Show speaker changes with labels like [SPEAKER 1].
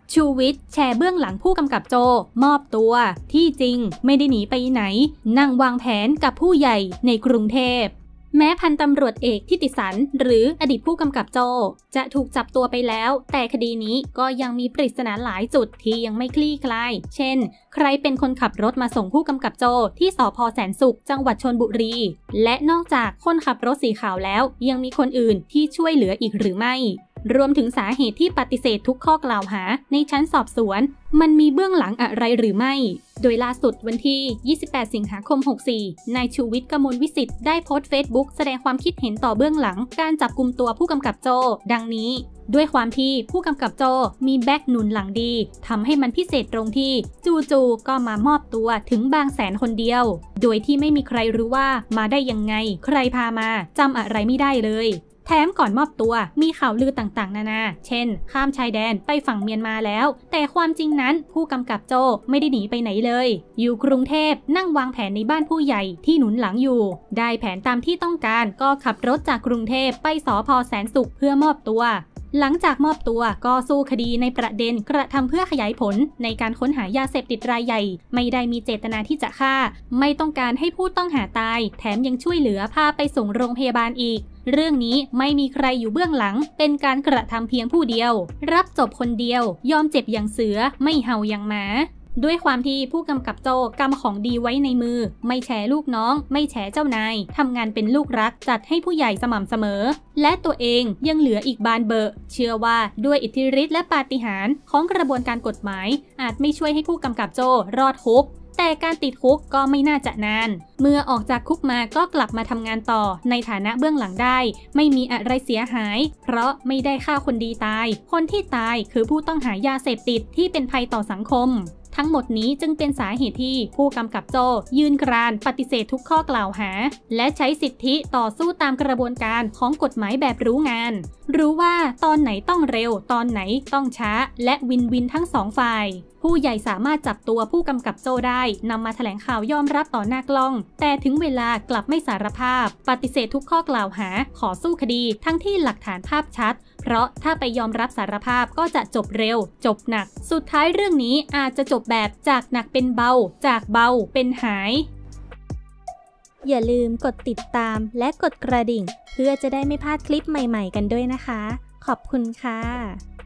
[SPEAKER 1] ชูวิทย์แชร์เบื้องหลังผู้กำกับโจมอบตัวที่จริงไม่ได้หนีไปไหนนั่งวางแผนกับผู้ใหญ่ในกรุงเทพแม้พันตำรวจเอกทิติสันหรืออดีตผู้กำกับโจจะถูกจับตัวไปแล้วแต่คดีนี้ก็ยังมีปริศนาหลายจุดที่ยังไม่คลี่คลายเช่นใครเป็นคนขับรถมาส่งผู้กำกับโจที่สภ.แสนสุขจังหวัดชลบุรีและนอกจากคนขับรถสีขาวแล้วยังมีคนอื่นที่ช่วยเหลืออีกหรือไม่รวมถึงสาเหตุที่ปฏิเสธทุกข้อกล่าวหาในชั้นสอบสวนมันมีเบื้องหลังอะไรหรือไม่โดยล่าสุดวันที่ 28 สิงหาคม 64 นายชูวิทย์ กมลวิสิทธิ์ได้โพสต์เฟซบุ๊กแสดงความคิดเห็นต่อเบื้องหลังการจับกุมตัวผู้กำกับโจดังนี้ด้วยความที่ผู้กำกับโจมีแบ็กหนุนหลังดีทำให้มันพิเศษตรงที่จู่ๆก็มามอบตัวถึงบางแสนคนเดียวโดยที่ไม่มีใครรู้ว่ามาได้ยังไงใครพามาจำอะไรไม่ได้เลยแถมก่อนมอบตัวมีข่าวลือต่างๆนานาเช่นข้ามชายแดนไปฝั่งเมียนมาแล้วแต่ความจริงนั้นผู้กำกับโจไม่ได้หนีไปไหนเลยอยู่กรุงเทพนั่งวางแผนในบ้านผู้ใหญ่ที่หนุนหลังอยู่ได้แผนตามที่ต้องการก็ขับรถจากกรุงเทพไปสภ.แสนสุขเพื่อมอบตัวหลังจากมอบตัวก็สู้คดีในประเด็นกระทำเพื่อขยายผลในการค้นหายาเสพติดรายใหญ่ไม่ได้มีเจตนาที่จะฆ่าไม่ต้องการให้ผู้ต้องหาตายแถมยังช่วยเหลือพาไปส่งโรงพยาบาลอีกเรื่องนี้ไม่มีใครอยู่เบื้องหลังเป็นการกระทำเพียงผู้เดียวรับจบคนเดียวยอมเจ็บอย่างเสือไม่เห่าอย่างหมาด้วยความที่ผู้กำกับโจกำของดีไว้ในมือไม่แฉลูกน้องไม่แฉเจ้านายทำงานเป็นลูกรักจัดให้ผู้ใหญ่สม่ำเสมอและตัวเองยังเหลืออีกบานเบอะเชื่อว่าด้วยอิทธิฤทธิ์และปาฏิหาริย์ของกระบวนการกฎหมายอาจไม่ช่วยให้ผู้กำกับโจรอดคุกแต่การติดคุกก็ไม่น่าจะนานเมื่อออกจากคุกมาก็กลับมาทำงานต่อในฐานะเบื้องหลังได้ไม่มีอะไรเสียหายเพราะไม่ได้ฆ่าคนดีตายคนที่ตายคือผู้ต้องหายาเสพติดที่เป็นภัยต่อสังคมทั้งหมดนี้จึงเป็นสาเหตุที่ผู้กำกับโจยืนกรานปฏิเสธทุกข้อกล่าวหาและใช้สิทธิต่อสู้ตามกระบวนการของกฎหมายแบบรู้งานรู้ว่าตอนไหนต้องเร็วตอนไหนต้องช้าและวินวินทั้งสองฝ่ายผู้ใหญ่สามารถจับตัวผู้กำกับโจได้นำมาแถลงข่าวยอมรับต่อหน้ากล้องแต่ถึงเวลากลับไม่สารภาพปฏิเสธทุกข้อกล่าวหาขอสู้คดีทั้งที่หลักฐานภาพชัดเพราะถ้าไปยอมรับสารภาพก็จะจบเร็วจบหนักสุดท้ายเรื่องนี้อาจจะจบแบบจากหนักเป็นเบาจากเบาเป็นหาย
[SPEAKER 2] อย่าลืมกดติดตามและกดกระดิ่งเพื่อจะได้ไม่พลาดคลิปใหม่ๆกันด้วยนะคะขอบคุณค่ะ